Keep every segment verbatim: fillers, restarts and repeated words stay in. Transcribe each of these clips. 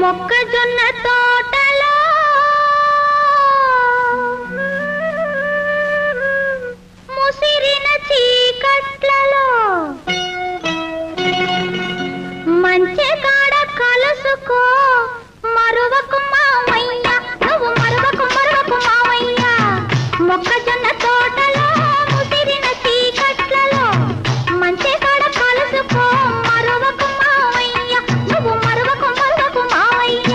మొక్కజొన్న తోటలో ముసిరిన చీకట్లలో మంచి కాడ కలుసుకో మరువకు మావయ్య నువ్వు మరువకు మరువకు మావయ్య మొక్కజొన్న తోటలో ముసిరిన చీకట్లలో మంచి కాడ కలుసుకో మరువకు మావయ్య నువ్వు మరువకు మరువకు మావయ్య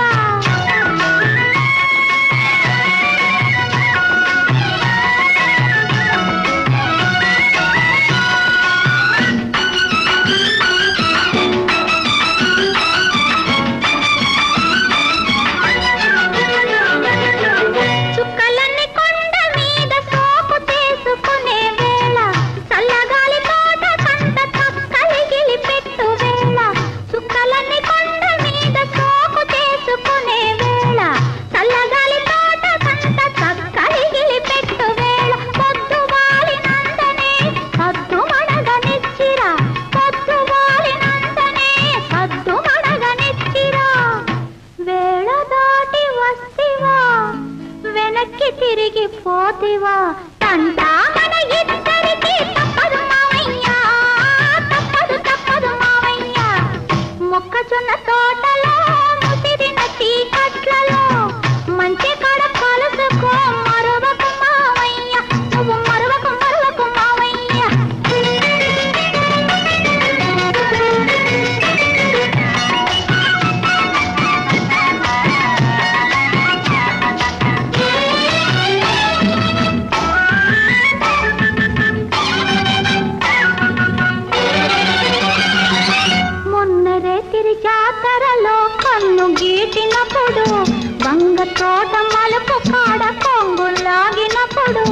తిరిగి పోతివా తంటా మన ఇద్దరికి తప్పదు మావయ్య తప్పదు తప్పదు మావయ్య మొక్కజొన్న తోటలో ముసిరిన చీకట్లలో మంచి కాడ కలుసుకో మరువకు మావయ్య నువ్వు మరువకు మరువకు మావయ్య జాతరలో కన్ను గీటినప్పుడు వంగ తోట మలుపు కాడ కొంగు లాగినప్పుడు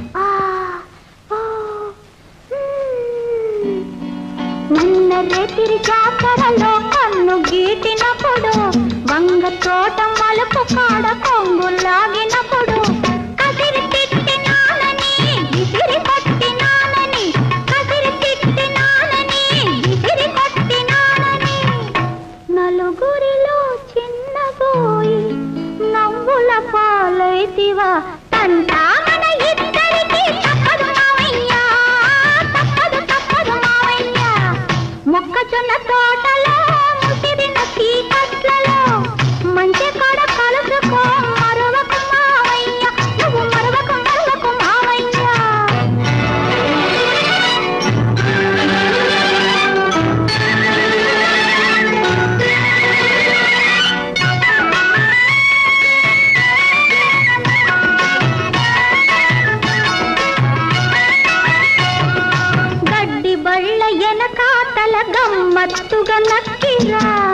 నిన్న రేతిరి జాతరలో కన్ను గీటినప్పుడు వంగ తోట మలుపు కాడ కొంగు లాగినప్పుడు కసిరి తిట్టినానని విసిరి కొట్టినానని కసిరి తిట్టినానని విసిరి కొట్టినానని నలుగురిలో చిన్నబోయి నవ్వుల పాలైతివా తంటా మన ఇద్దరికి తప్పదు మావయ్య తప్పదు తప్పదు మావయ్య మొక్కజొన్న తోటలో ముసిరిన చీకట్లలో మంచి కాడ కలుసుకో మరువకు మావయ్య నువ్వు మరువకు మరువకు మావయ్య గడ్డి బళ్ళ ఎనకాతల గమ్మత్తుగా నక్కిరా